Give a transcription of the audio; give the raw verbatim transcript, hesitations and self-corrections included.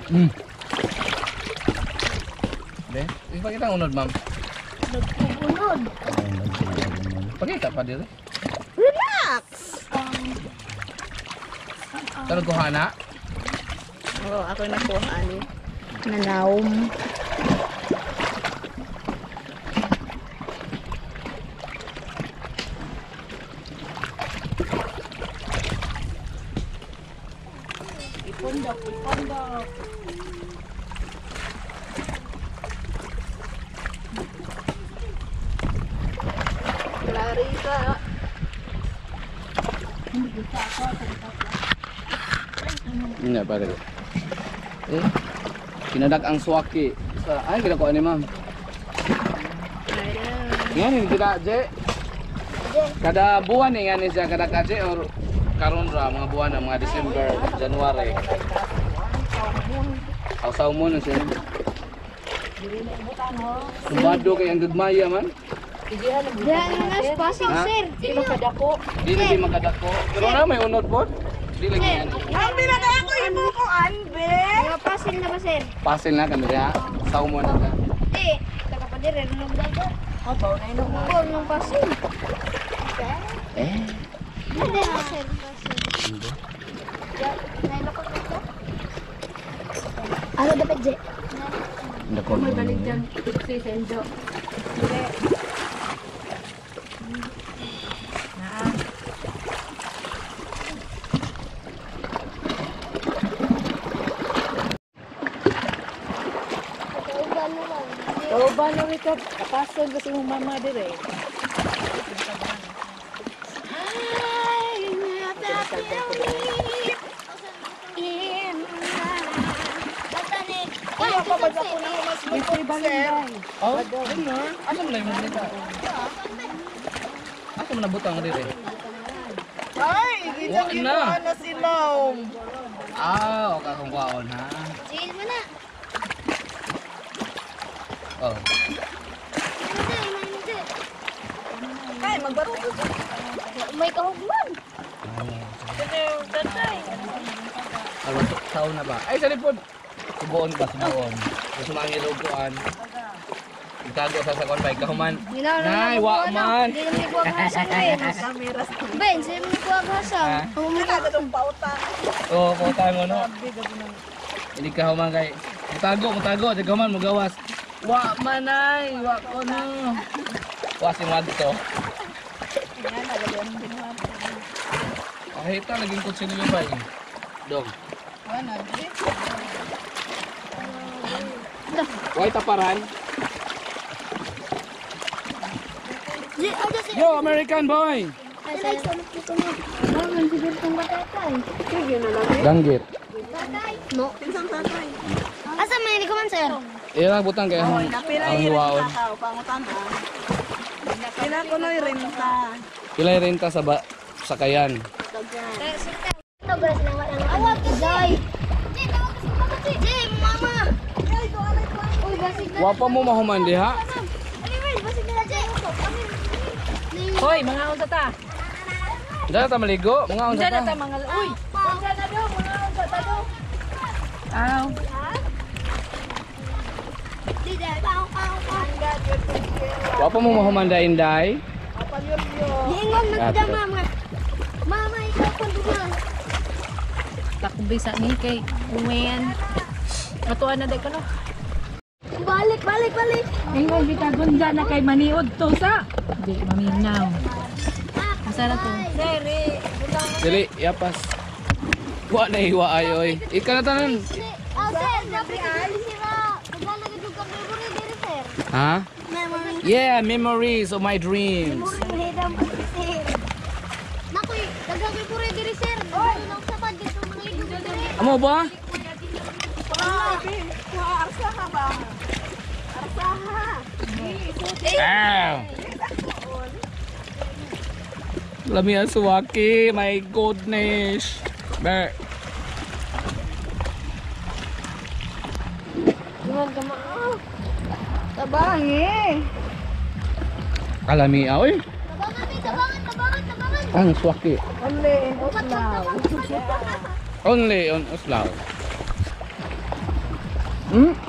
Hmm. Be, ipakita ang unod, ma'am. Nagpupunod. Pakita pa dito. Relax! Tanong ko hana. Oo, ako nakuha ni. Nanaum. Ipundok, ipundok. Larissa. Hindi pa rin. Eh, kinadak ang swaki. Sa, ay, kinakuha ni ma'am. Yan, hindi kita, Je. Kada buwan eh, yan siya, kada kaje or karon ra, mga buwan na, mga December, January. Kausaw mo na siya. Sumado kay ang gagmaya man. Diyan na nas passing, sir. Di makadako. Di lagi makadako. Pero na may unod po. Di lagi yan. Mami na kaya ko imo ko anbe. Mga passing na ba, sir? Pasil na kan diya. Saw mo na ka. Hindi. Taka pa din, rin nung daga. Oh, baw na ino mo. Ball ng passing. Eh. Hindi na, sir. Passing. Nailakot na ito? Ano dapat, Je? Ndako. May balik dyan. Si Senjo. Oh, ba na rin ka? Kapasod kasi mong mama dire. Ay, ako ba ako na mas May balay. Oh, yun na. Asa mo na yung mga Asa mo na butang dito eh? Ay, Wa na. na silaw. Ah, o kakong kwaon ha. Chill mo na. Oh. Ay, magbato. May kahugman. Ano, taon na ba? Ay, sa lipod. Subuon ba, subuon. Gusto mangilog koan. Itago sa sakon ba, ikahuman. Nay, wa man. Hindi naman ikuha kasang, Ben. Kameras. Ben, sino mo ikuha kasang? Ha? Wala ka itong pautan. Oo, puta mo no. Hindi ka human kay. Mutago, mutago, tagaman mo gawas. Wa manay, wa ko no. Wa si Magto. Kahit ta laging kutsilyo yung ba eh. Dong. Wala, di. Why taparan? Je, aja sih. Yo, American boy. Ay, Bangun siguro itong batatay. Sige na lang. Danggit. Tatay? No. Pinsang tatay. Asa may hindi ko man, sir? Ilang butang kaya ang ang hiwaon. Pangutan ha. Kailan ko na renta. Pila yung renta sa ba sa kayan. Sir, sir. Ito, guys, na wala nang awag ka, Jay. Jay, tawag ka sa mga si Jay, mama. Jay, ito, alay ko. Uy, basig na. Wa pa mo mahumandi ha. Anyway, basig na, Jay. Hoy, mga unsa ta? Diyan na ta maligo, mga unsa Diyan na ta ta. mga uy. Unsa na do, mga unsa ta do. Aw. Jay, pao, pao, pao. Wa pa mo mahumanda inday. Diingong na siya, mama. Mama, ikaw pa doon. Takbisa ni kay uwen. Atuan na day ka no. Balik, balik, balik. Ingon kita gunda na kay maniod to sa. Di maminaw. Masara to. Seri. Dili, yapas. Wa na hiwa ayoy. Ika na tanan. Oh, sir, dapat alis sila. Naglalagay yung kamera diri, sir. Ha? Memory. Yeah, memories of my dreams. Memory hedam po, sir. Nakoy, naglalagay po rin diri, sir. Naglalagay lang sa pad dito mga ligo diri. Amo ba? Arsa ka ba? Arsa ha. Ah. Lami ang suwaki, my goodness. Ber. Huwag ka maa. Tabangi. Kalami oy. Tabangan, may tabangan, tabangan, tabangan. Ang suwaki. Only in Uslaw. Only on Uslaw. Hmm?